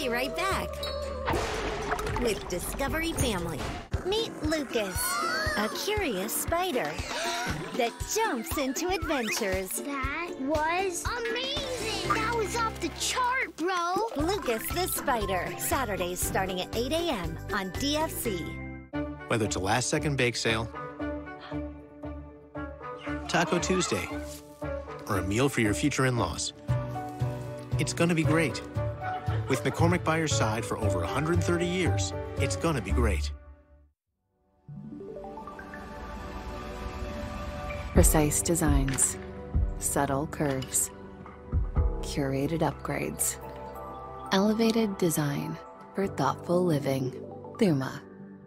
be right back with Discovery Family. Meet Lucas, a curious spider that jumps into adventures. That was amazing! That was off the chart, bro! Lucas the Spider, Saturdays starting at 8 a.m. on DFC. Whether it's a last-second bake sale, Taco Tuesday, or a meal for your future in-laws, it's gonna be great. With McCormick by your side for over 130 years, it's gonna be great. Precise designs, subtle curves, curated upgrades, elevated design for thoughtful living. Thuma.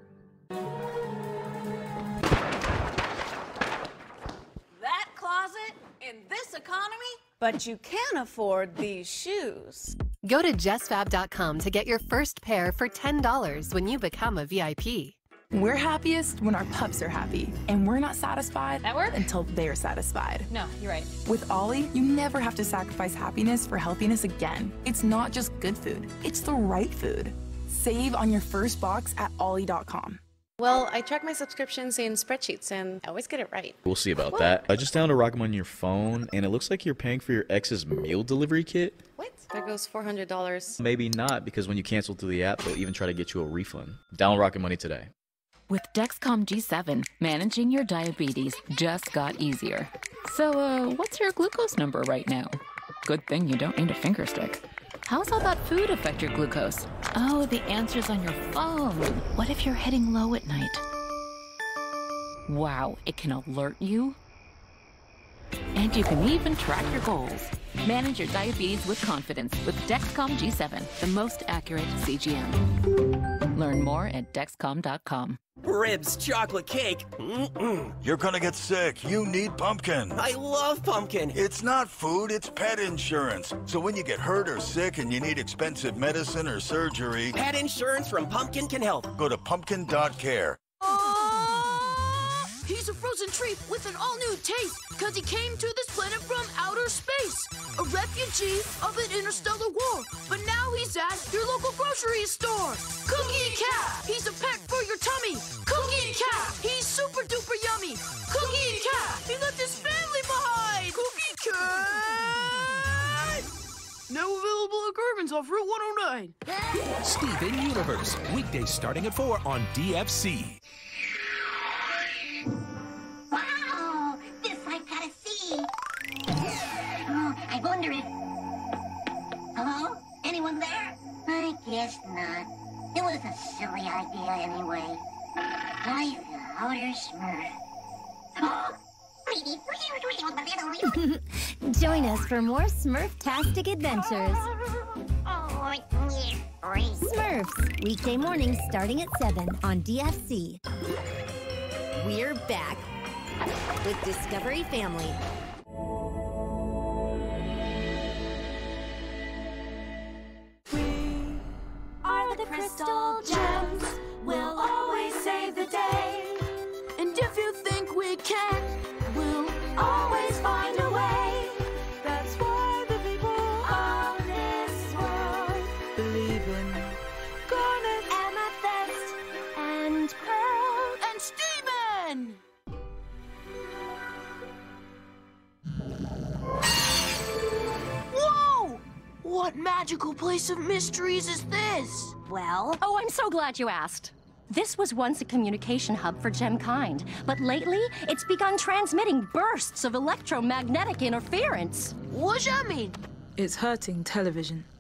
That closet in this economy? But you can afford these shoes. Go to JessFab.com to get your first pair for $10 when you become a VIP. We're happiest when our pups are happy, and we're not satisfied until they're satisfied. No, you're right. With Ollie, you never have to sacrifice happiness for happiness again. It's not just good food, it's the right food. Save on your first box at Ollie.com. Well, I track my subscriptions in spreadsheets, and I always get it right. We'll see about that. I just downloaded Rock'em on your phone, and it looks like you're paying for your ex's meal delivery kit. What? There goes $400. Maybe not, because when you cancel through the app, they'll even try to get you a refund. Download Rocket Money today. With Dexcom G7, managing your diabetes just got easier. So, what's your glucose number right now? Good thing you don't need a finger stick. How's all that food affect your glucose? Oh, the answer's on your phone. What if you're hitting low at night? Wow, it can alert you. And you can even track your goals. Manage your diabetes with confidence with Dexcom G7, the most accurate CGM. Learn more at Dexcom.com. Ribs, chocolate cake. You're gonna get sick. You need pumpkin. I love pumpkin. It's not food, it's pet insurance. So when you get hurt or sick and you need expensive medicine or surgery, Pet insurance from Pumpkin can help. go to pumpkin.care. He's a frozen treat with an all-new taste, because he came to this planet from outer space, a refugee of an interstellar war. But now he's at your local grocery store. Cookie Cat, he's a pet for your tummy. Cookie Cat, he's super duper yummy. Cookie Cat, he left his family behind. Cookie Cat! Now available at German's off Route 109. Steven Universe, weekdays starting at 4 on DFC. Wow! This I've got to see. Oh, I wonder if... Hello? Anyone there? I guess not. It was a silly idea anyway. Life without her Smurf. Join us for more Smurf-tastic adventures. Smurfs, weekday mornings starting at 7 on DFC. We're back with Discovery Family. We are the Crystal Gems. We'll always save the day. And if you think we can, we'll Always find a way. That's why the people of this world believe in garnet, amethyst, and pearl. and Steven! Whoa! What magical place of mysteries is this? Well, oh, I'm so glad you asked. This was once a communication hub for GemKind, but lately it's begun transmitting bursts of electromagnetic interference. What's that mean? It's hurting television.